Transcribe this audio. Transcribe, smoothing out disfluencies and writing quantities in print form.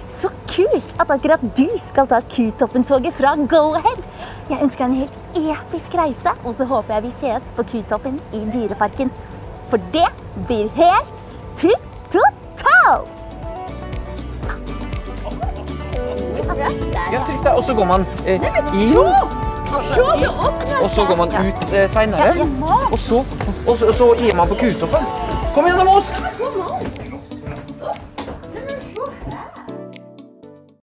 Så kult at akkurat du skal ta KuToppen-toget fra Go-Ahead. Jeg ønsker deg en helt episk reise, og så håper jeg vi ses på KuToppen i Dyreparken. For det blir helt totalt! Ja, trykk deg, og så går man inn, og så går man ut senere, og så er man på KuToppen. Kom igjen, Amos!